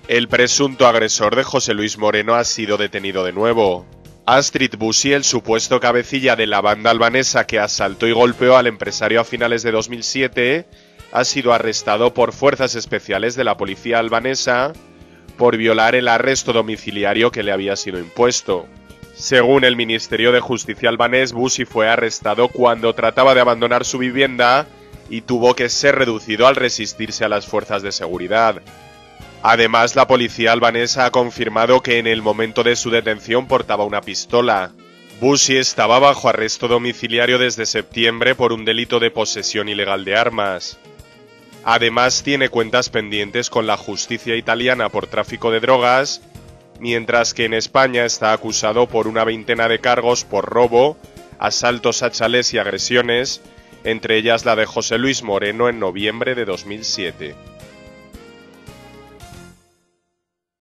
El presunto agresor de José Luis Moreno ha sido detenido de nuevo. Astrid Bussi, el supuesto cabecilla de la banda albanesa que asaltó y golpeó al empresario a finales de 2007, ha sido arrestado por fuerzas especiales de la policía albanesa por violar el arresto domiciliario que le había sido impuesto. Según el Ministerio de Justicia albanés, Bussi fue arrestado cuando trataba de abandonar su vivienda y tuvo que ser reducido al resistirse a las fuerzas de seguridad. Además, la policía albanesa ha confirmado que en el momento de su detención portaba una pistola. Bussi estaba bajo arresto domiciliario desde septiembre por un delito de posesión ilegal de armas. Además, tiene cuentas pendientes con la justicia italiana por tráfico de drogas, mientras que en España está acusado por una veintena de cargos por robo, asaltos a chalés y agresiones, entre ellas la de José Luis Moreno en noviembre de 2007.